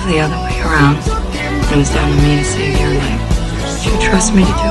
the other way around. It was down to me to save your life. Do you trust me to do